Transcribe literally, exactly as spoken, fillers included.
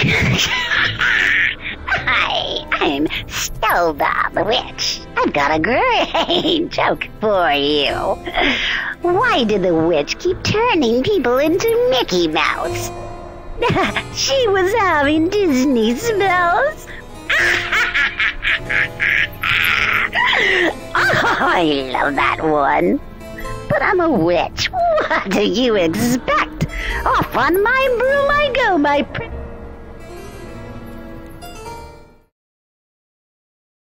Hi, I'm Stelda the Witch. I've got a great joke for you. Why did the witch keep turning people into Mickey Mouse? She was having Disney spells. Oh, I love that one. But I'm a witch. What do you expect? Off on my broom I go, my prince.